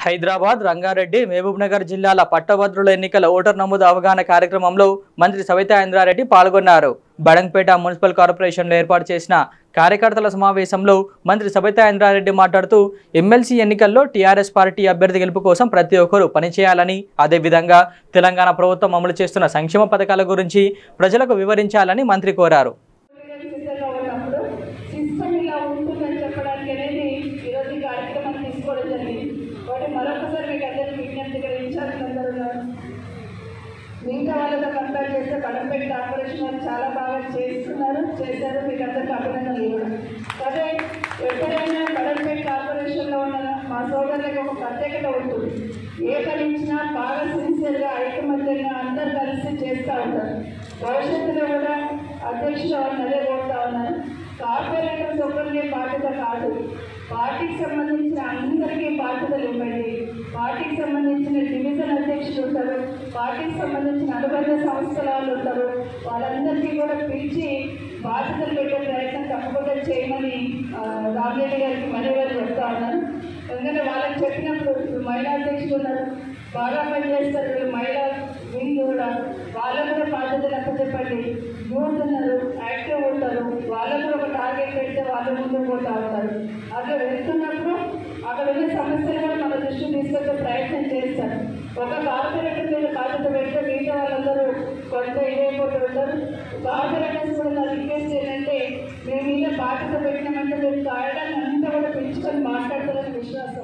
హైదరాబాద్, రంగారెడ్డి, మహబూబ్నగర్ జిల్లాల పట్టభద్రుల ఎన్నికల ఓటర్ నమోదు అవగాహన కార్యక్రమంలో మంత్రి సవితా ఇంద్రారెడ్డి పాల్గొన్నారు. బడంగ్పేట మున్సిపల్ కార్పొరేషన్లో ఏర్పాటు చేసిన కార్యకర్తల సమావేశంలో మంత్రి సవితా ఇంద్రారెడ్డి మాట్లాడుతూ ఎమ్మెల్సీ ఎన్నికల్లో టీఆర్ఎస్ పార్టీ అభ్యర్థి గెలుపు కోసం ప్రతి ఒక్కరూ పనిచేయాలని, అదేవిధంగా తెలంగాణ ప్రభుత్వం అమలు చేస్తున్న సంక్షేమ పథకాల గురించి ప్రజలకు వివరించాలని మంత్రి కోరారు. మిగతా వాళ్ళతో కంపేర్ చేస్తే బడంగ్పేట కార్పొరేషన్ వాళ్ళు చాలా బాగా చేశారు. మీకు అందరికీ అభినందనలు కూడా. అదే ఎప్పుడైనా బడంగ్పేట కార్పొరేషన్లో ఉన్న మా సోదరులకు ఒక ప్రత్యేకత ఉంటుంది. ఏ పని ఇచ్చినా బాగా సిన్సియర్గా ఐకమత్యంగా అందరూ కలిసి చేస్తూ ఉంటారు. భవిష్యత్తులో కూడా అధ్యక్షులు అదే కోరుతా ఉన్నారు. కార్పొరేటర్స్ ఒక్కరికే బాధ్యత కాదు, పార్టీకి సంబంధించిన అందరికీ బాధ్యతలు ఇవ్వండి. పార్టీకి సంబంధించిన డివిజన్ అధ్యక్షులు ఉంటారు, పార్టీకి సంబంధించిన అనుబంధ సంస్థల వాళ్ళు ఉంటారు. వాళ్ళందరికీ కూడా పిలిచి బాధ్యతలు పెట్టే ప్రయత్నం తప్పకుండా చేయమని రామరెడ్డి గారికి మరీ వారు చెప్తా ఉన్నారు. ఎందుకంటే వాళ్ళకి చెప్పినప్పుడు మహిళా అధ్యక్షులు ఉన్నారు, బాగా పనిచేస్తారు, మహిళా వింగ్ కూడా వాళ్ళకు కూడా బాధ్యతలు అప్పచెప్పండి. యూత్ ఉన్నారు, యాక్టివ్ ఉంటారు, వాళ్ళకు ఒక టార్గెట్ పెడితే వాళ్ళు ముందుకు పోతూ ఉంటారు. అట్లా వెళ్తున్నప్పుడు అక్కడ ఉన్న సమస్యలు కూడా మన దృష్టికి తీసుకొచ్చే ప్రయత్నం చేస్తారు. ఒక కార్పొరేటర్ మీద బాధ్యత పెడితే మిగతా వాళ్ళందరూ కొంత ఇదైపోతూ ఉంటారు. కార్పొరేటర్స్ కూడా నా రిక్వెస్ట్ ఏంటంటే మేము మీద బాధ్యత పెట్టినామంటే మీరు కాయడాన్ని అంతా కూడా పెంచుకొని మాట్లాడతారని విశ్వాసం.